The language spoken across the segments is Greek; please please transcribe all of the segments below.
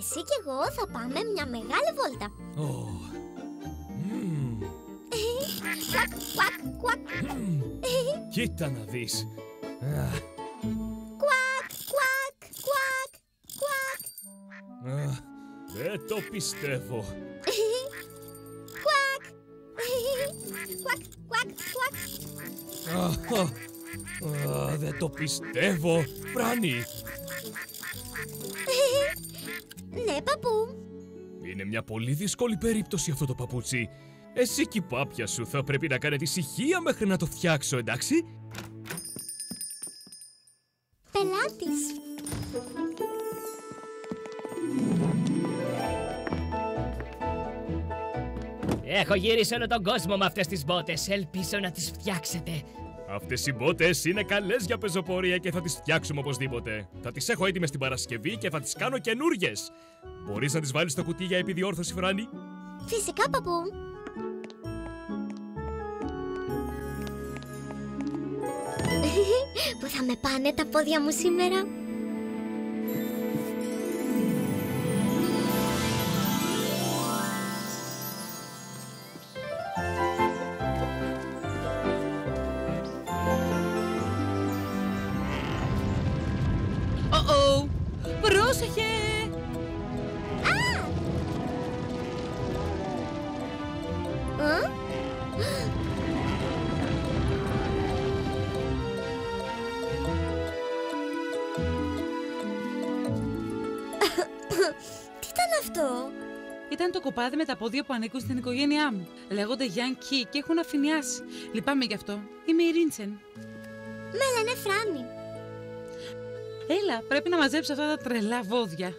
Εσύ και εγώ θα πάμε μια μεγάλη βόλτα. Κουακ, κουακ, κουακ. Κοίτα να δεις. Κουακ, κουακ, κουακ, κουακ. Δεν το πιστεύω. Κουακ. Κουακ, κουακ, κουακ. Δεν το πιστεύω. Φράνη. Ναι, παππού. Είναι μια πολύ δύσκολη περίπτωση αυτό το παπούτσι. Εσύ και η πάπια σου θα πρέπει να κάνετε ησυχία μέχρι να το φτιάξω, εντάξει? Πελάτης. Έχω γυρίσει όλο τον κόσμο με αυτές τις μπότες. Ελπίζω να τις φτιάξετε. Αυτές οι μπότες είναι καλές για πεζοπορία και θα τις φτιάξουμε οπωσδήποτε. Θα τις έχω έτοιμες την Παρασκευή και θα τις κάνω καινούριες. Μπορείς να τις βάλεις στο κουτί για επιδιόρθωση, Φράνη? Φυσικά, παππού. Πού θα με πάνε τα πόδια μου σήμερα? Πρόσεχε! Τι ήταν αυτό? Ήταν το κοπάδι με τα πόδια που ανήκουν στην οικογένειά μου. Λέγονται Γιάν Κι και έχουν αφηνιάσει. Λυπάμαι γι' αυτό. Είμαι η Ρίντσεν. Με λένε Φράνη. Έλα, πρέπει να μαζέψω αυτά τα τρελά βόδια.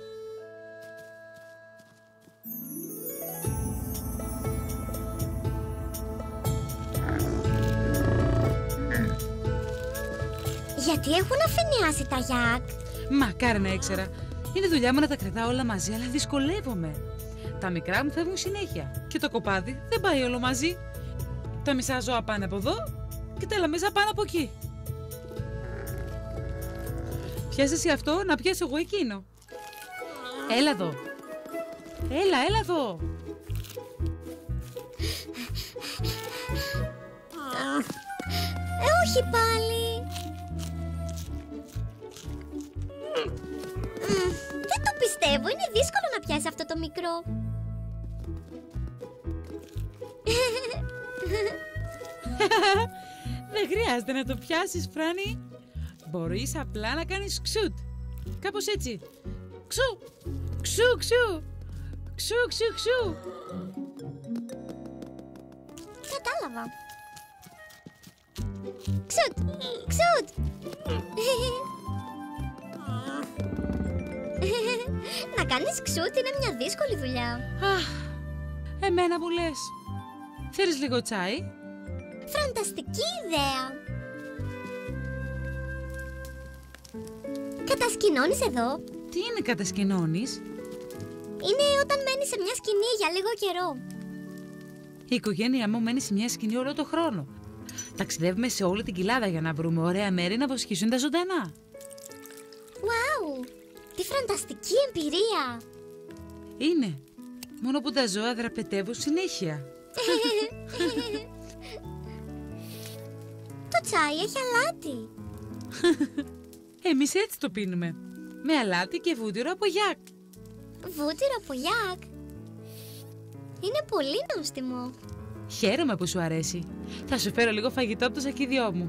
Γιατί έχουν αφηνιάσει τα Γιάκ? Μακάρι να ήξερα. Είναι δουλειά μου να τα κρατάω όλα μαζί, αλλά δυσκολεύομαι. Τα μικρά μου φεύγουν συνέχεια. Και το κοπάδι δεν πάει όλο μαζί. Τα μισά ζώα πάνε από εδώ και τα άλλα μισά πάνε από εκεί. Πιάσε εσύ αυτό, να πιάσω εγώ εκείνο. Έλα εδώ. Έλα εδώ. Όχι πάλι. Δεν το πιστεύω, είναι δύσκολο να πιάσει αυτό το μικρό. Δεν χρειάζεται να το πιάσεις, Φράνη. Μπορείς απλά να κάνεις ξουτ. Κάπως έτσι. Ξου, ξου, ξου. Ξου, ξου, ξου. Κατάλαβα. Ξουτ, ξουτ. Να κάνεις ξουτ είναι μια δύσκολη δουλειά. Αχ, εμένα μου λες. Θέλεις λίγο τσάι? Φανταστική ιδέα. Κατασκηνώνεις εδώ? Τι είναι κατασκηνώνεις? Είναι όταν μένεις σε μια σκηνή για λίγο καιρό. Η οικογένειά μου μένει σε μια σκηνή όλο το χρόνο. Ταξιδεύουμε σε όλη την κοιλάδα για να βρούμε ωραία μέρη να βοσκήσουν τα ζωντανά. Wow, τι φανταστική εμπειρία. Είναι. Μόνο που τα ζώα δραπετεύουν συνέχεια. Το τσάι έχει αλάτι. Εμείς έτσι το πίνουμε. Με αλάτι και βούτυρο από γιάκ. Βούτυρο από γιάκ. Είναι πολύ νόστιμο. Χαίρομαι που σου αρέσει. Θα σου φέρω λίγο φαγητό από το σακίδιό μου.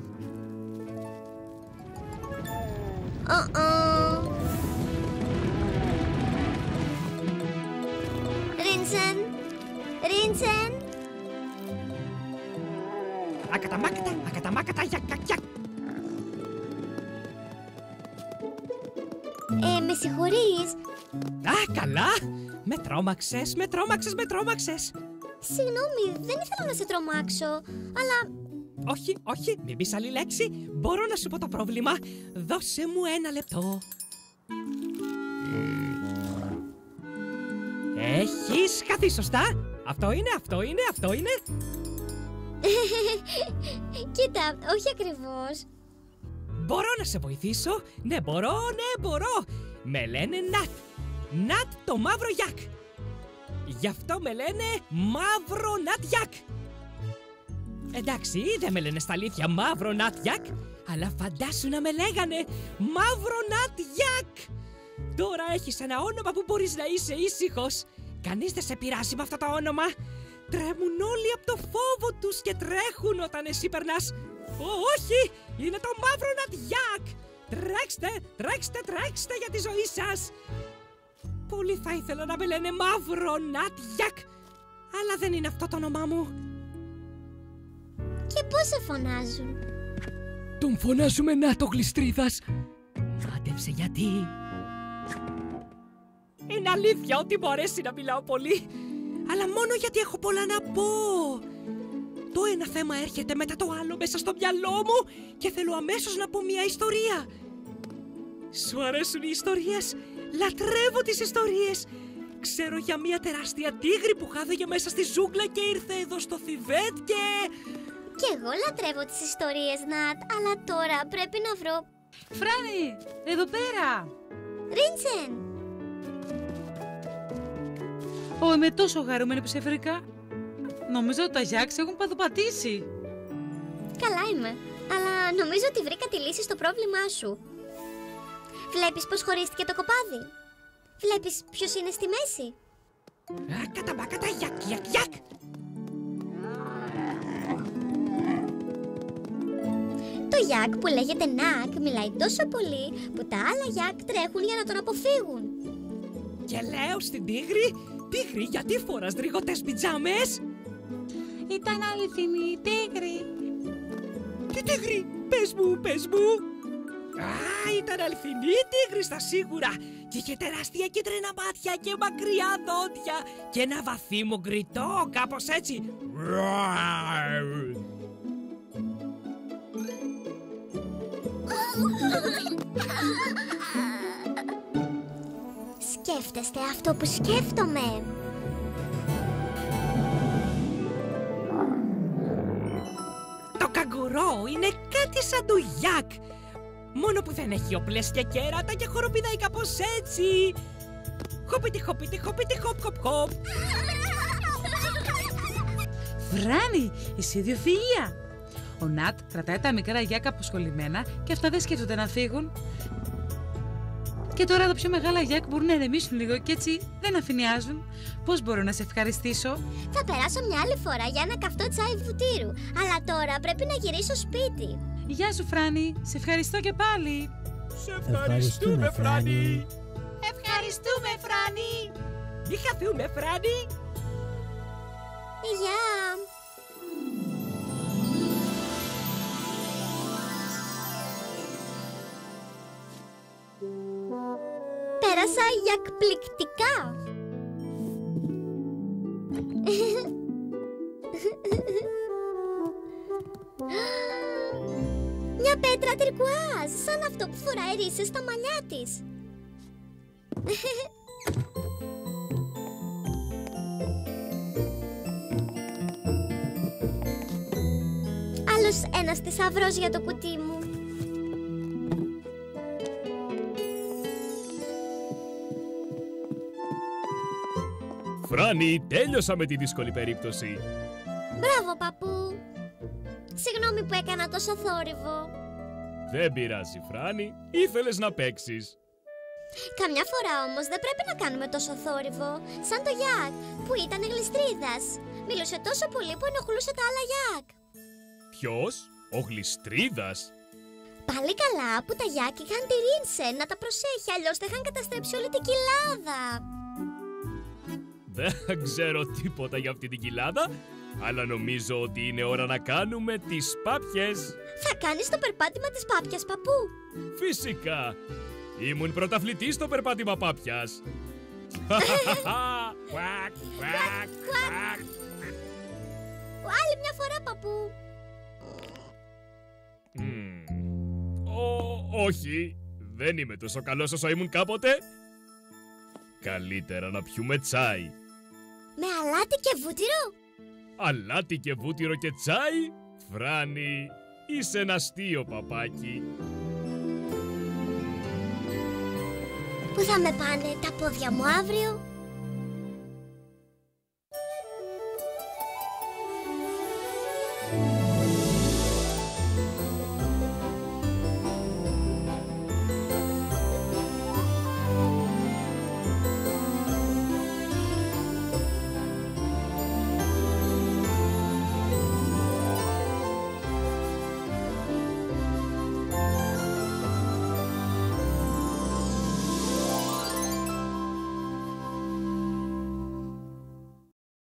Ρίντσεν, Ρίντσεν. Ακαταμάκατα, ακαταμάκατα, γιακ, γιακ. Με συγχωρείς? Α, καλά. Με τρόμαξες, με τρόμαξες, με τρόμαξες. Συγγνώμη, δεν ήθελα να σε τρομάξω, αλλά... Όχι, όχι, μην πεις άλλη λέξη. Μπορώ να σου πω το πρόβλημα. Δώσε μου ένα λεπτό. Έχεις χαθεί σωστά. Αυτό είναι, αυτό είναι, αυτό είναι. Κοίτα, όχι ακριβώς. Μπορώ να σε βοηθήσω. Ναι, μπορώ, ναι, μπορώ. Με λένε Ναθ. Νατ το μαύρο Γιάκ. Γι' αυτό με λένε Μαύρο Νατ Γιάκ. Εντάξει, δεν με λένε στα αλήθεια Μαύρο Νατ Γιάκ, αλλά φαντάσου να με λέγανε Μαύρο Νατ Γιάκ. Τώρα έχεις ένα όνομα που μπορείς να είσαι ήσυχος. Κανείς δεν σε πειράζει με αυτό το όνομα. Τρέμουν όλοι από το φόβο τους και τρέχουν όταν εσύ περνάς. Όχι, είναι το Μαύρο Νατ Γιάκ. Τρέξτε, τρέξτε, τρέξτε για τη ζωή σας. Πολύ θα ήθελα να με λένε Μαύρο Νατ Γιάκ, αλλά δεν είναι αυτό το όνομά μου. Και πώς σε φωνάζουν? Τον φωνάζουμε Νάτο Γλιστρίδας. Μάτεψε γιατί. Είναι αλήθεια ότι μου αρέσει να μιλάω πολύ, αλλά μόνο γιατί έχω πολλά να πω. Το ένα θέμα έρχεται μετά το άλλο μέσα στο μυαλό μου και θέλω αμέσως να πω μια ιστορία. Σου αρέσουν οι ιστορίες? Λατρεύω τις ιστορίες. Ξέρω για μια τεράστια τίγρη που χάθηκε μέσα στη ζούγκλα και ήρθε εδώ στο Θιβέτ και... Κι εγώ λατρεύω τις ιστορίες, Νατ, αλλά τώρα πρέπει να βρω... Φράνη, εδώ πέρα! Ρίντσεν! Είμαι τόσο χαρούμενη που σε βρήκα. Νομίζω ότι τα Γιάκς έχουν παδοπατήσει. Καλά είμαι, αλλά νομίζω ότι βρήκα τη λύση στο πρόβλημά σου. Βλέπεις πως χωρίστηκε το κοπάδι? Βλέπεις ποιος είναι στη μέση? Καταμπάκατα Γιάκ, Γιάκ, Γιάκ! Το Γιάκ που λέγεται Νακ μιλάει τόσο πολύ που τα άλλα Γιάκ τρέχουν για να τον αποφύγουν. Και λέω στην τίγρη, τίγρη, γιατί φοράς δρυγωτές πιτζάμες? Ήταν αληθινή η τίγρη. Τι τίγρη? Πες μου, πες μου. Ήταν αληθινή η τίγρη στα σίγουρα. Και είχε τεράστια κίτρινα μάτια και μακριά δόντια και ένα βαθύ γκριτό, κάπως έτσι. Σκέφτεστε αυτό που σκέφτομαι. Το καγκουρό είναι κάτι σαν το Γιάκ, μόνο που δεν έχει όπλες και κέρατα και χοροπηδάει κάπως έτσι. Χοπίτι, χοπίτι, χοπίτι, χοπ, χοπ, χοπ. Φράνη, είσαι ιδιοφυΐα. Ο Νατ κρατάει τα μικρά Γιάκ αποσχολημένα και αυτά δεν σκέφτονται να φύγουν. Και τώρα τα πιο μεγάλα Γιάκ μπορούν να ηρεμήσουν λίγο και έτσι δεν αφηνιάζουν. Πώς μπορώ να σε ευχαριστήσω? Θα περάσω μια άλλη φορά για ένα καυτό τσάι βουτύρου, αλλά τώρα πρέπει να γυρίσω σπίτι. Γεια σου Φράνη, σε ευχαριστώ και πάλι. Σε ευχαριστούμε, Φράνη. Ευχαριστούμε, Φράνη. Μη χαθούμε, Φράνη. Γεια. Πέρασα εκπληκτικά. Μια πέτρα τερκουάζ, σαν αυτό που φοράει ρίσες στα μαλλιά της. Άλλος ένας θησαυρός για το κουτί μου. Φράνη, τέλειωσα με τη δύσκολη περίπτωση. Μπράβο, παππού. Συγγνώμη που έκανα τόσο θόρυβο. Δεν πειράζει, Φράνη. Ήθελες να παίξεις. Καμιά φορά όμως δεν πρέπει να κάνουμε τόσο θόρυβο. Σαν το Γιάκ που ήταν γλιστρίδας. Μιλούσε τόσο πολύ που ενοχλούσε τα άλλα Γιάκ. Ποιος? Ο Γλιστρίδας? Πάλι καλά που τα Γιάκ είχαν τη Ρίντσεν να τα προσέχει, αλλιώς θα είχαν καταστρέψει όλη την κοιλάδα. Δεν ξέρω τίποτα για αυτή την κοιλάδα, αλλά νομίζω ότι είναι ώρα να κάνουμε τις πάπιες. Θα κάνεις το περπάτημα της πάπιας, παππού? Φυσικά. Ήμουν πρωταθλητής στο περπάτημα πάπιας. Άλλη μια φορά, παππού. Όχι, δεν είμαι τόσο καλός όσο ήμουν κάποτε. Καλύτερα να πιούμε τσάι. Με αλάτι και βούτυρο? Αλάτι και βούτυρο και τσάι? Φράνη, είσαι ένα αστείο παπάκι. Πού θα με πάνε τα πόδια μου αύριο?